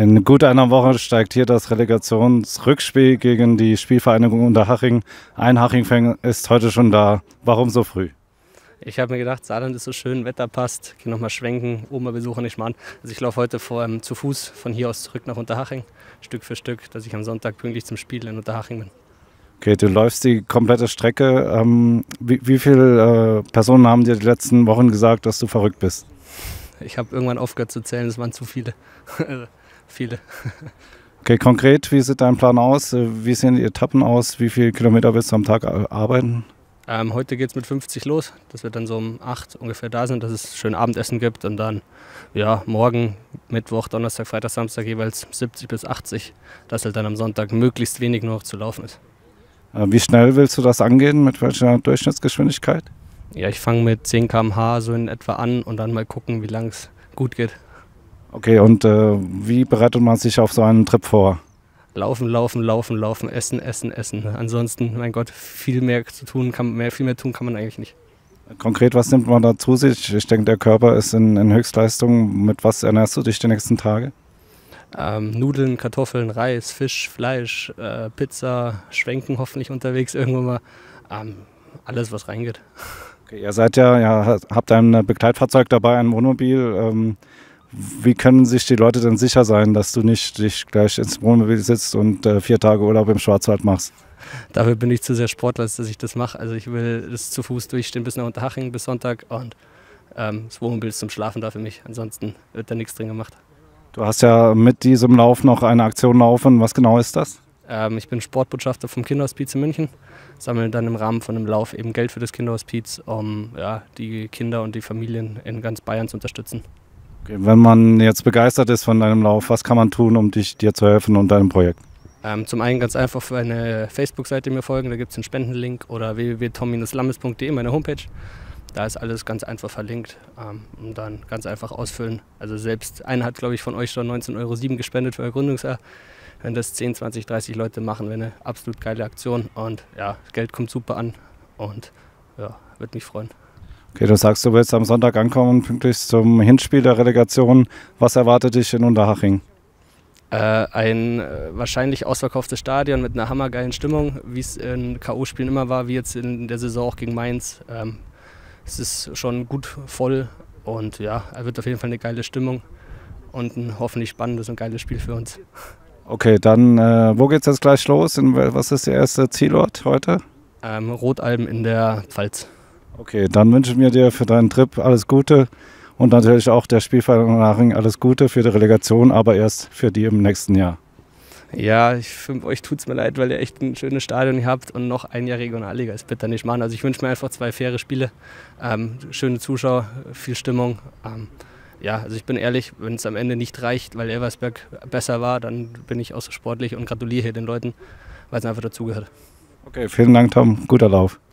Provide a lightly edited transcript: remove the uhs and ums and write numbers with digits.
In gut einer Woche steigt hier das Relegationsrückspiel gegen die Spielvereinigung Unterhaching. Ein Haching-Fan ist heute schon da. Warum so früh? Ich habe mir gedacht, Saarland ist so schön, Wetter passt, gehe nochmal schwenken, Oma besuchen nicht mal an. Also ich laufe heute zu Fuß von hier aus zurück nach Unterhaching, Stück für Stück, dass ich am Sonntag pünktlich zum Spiel in Unterhaching bin. Okay, du läufst die komplette Strecke. Wie viele Personen haben dir die letzten Wochen gesagt, dass du verrückt bist? Ich habe irgendwann aufgehört zu zählen, es waren zu viele. Viele. Okay, konkret, wie sieht dein Plan aus? Wie sehen die Etappen aus? Wie viele Kilometer willst du am Tag arbeiten? Heute geht es mit 50 los, dass wir dann so um 8 ungefähr da sind, dass es schön Abendessen gibt und dann ja, morgen, Mittwoch, Donnerstag, Freitag, Samstag jeweils 70 bis 80, dass halt dann am Sonntag möglichst wenig nur noch zu laufen ist. Wie schnell willst du das angehen? Mit welcher Durchschnittsgeschwindigkeit? Ja, ich fange mit 10 km/h so in etwa an und dann mal gucken, wie lang es gut geht. Okay, und wie bereitet man sich auf so einen Trip vor? Laufen, laufen, laufen, laufen, essen, essen, essen. Ansonsten, mein Gott, viel mehr tun kann man eigentlich nicht. Konkret, was nimmt man da zu sich? Ich denke, der Körper ist in Höchstleistung. Mit was ernährst du dich die nächsten Tage? Nudeln, Kartoffeln, Reis, Fisch, Fleisch, Pizza, Schwenken hoffentlich unterwegs irgendwann mal. Alles, was reingeht. Okay, ihr seid ja, habt ein Begleitfahrzeug dabei, ein Wohnmobil. Wie können sich die Leute denn sicher sein, dass du nicht dich gleich ins Wohnmobil sitzt und 4 Tage Urlaub im Schwarzwald machst? Dafür bin ich zu sehr Sportler, dass ich das mache. Also ich will das zu Fuß durchstehen bis nach Unterhaching bis Sonntag und das Wohnmobil ist zum Schlafen da für mich. Ansonsten wird da nichts drin gemacht. Du hast ja mit diesem Lauf noch eine Aktion laufen. Was genau ist das? Ich bin Sportbotschafter vom Kinderhospiz in München, sammle dann im Rahmen von einem Lauf eben Geld für das Kinderhospiz, um die Kinder und die Familien in ganz Bayern zu unterstützen. Okay, wenn man jetzt begeistert ist von deinem Lauf, was kann man tun, um dir zu helfen und deinem Projekt? Zum einen ganz einfach für eine Facebook-Seite mir folgen, da gibt es einen Spendenlink oder www.tom-lammes.de, meine Homepage. Da ist alles ganz einfach verlinkt und dann ganz einfach ausfüllen. Also selbst einer hat, glaube ich, von euch schon 19,07 € gespendet für euer Gründungsjahr. Wenn das 10, 20, 30 Leute machen, wäre eine absolut geile Aktion und ja, das Geld kommt super an und ja, würde mich freuen. Okay, du sagst, du willst am Sonntag ankommen, pünktlich zum Hinspiel der Relegation. Was erwartet dich in Unterhaching? Ein wahrscheinlich ausverkauftes Stadion mit einer hammergeilen Stimmung, wie es in K.O.-Spielen immer war, wie jetzt in der Saison auch gegen Mainz. Es ist schon gut voll und ja, es wird auf jeden Fall eine geile Stimmung und ein hoffentlich spannendes und geiles Spiel für uns. Okay, dann wo geht's jetzt gleich los? Was ist der erste Zielort heute? Rotalben in der Pfalz. Okay, dann wünschen wir dir für deinen Trip alles Gute und natürlich auch der Spielvereinigung Unterhaching alles Gute für die Relegation, aber erst für die im nächsten Jahr. Ja, für euch tut es mir leid, weil ihr echt ein schönes Stadion hier habt und noch ein Jahr Regionalliga. Das bitte nicht machen. Also ich wünsche mir einfach 2 faire Spiele, schöne Zuschauer, viel Stimmung. Ja, also ich bin ehrlich, wenn es am Ende nicht reicht, weil Elversberg besser war, dann bin ich auch so sportlich und gratuliere hier den Leuten, weil es einfach dazugehört. Okay, vielen Dank, Tom. Guter Lauf.